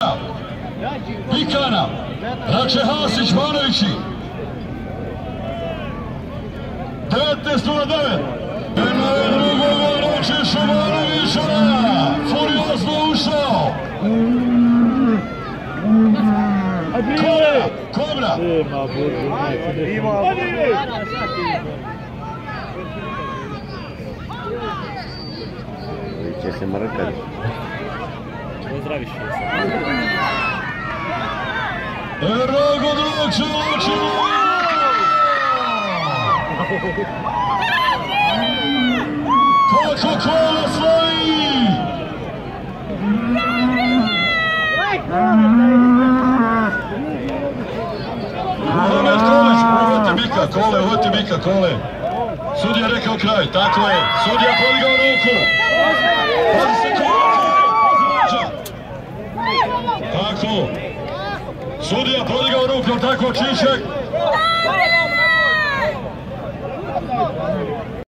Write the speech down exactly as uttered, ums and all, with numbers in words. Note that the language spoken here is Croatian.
Bikana, Rače Hasić Manovići. devetnaest nula devet. Jedno je drugo gol Rače Šumanovića. Furiozno ušao. Kobra, Kobra. Će se mrkati. Pozdraviš se. Drago Dragče Lučinu! Kako kola slavi! Mohamed Kolić, uvati Bika, Kole, uvati Bika, Kole. Sudija rekao kraj, tako je. Sudija podigao ruku. Pazi se Kole, Busovača. Tako. Sudija podigao ruku, tako Čiček.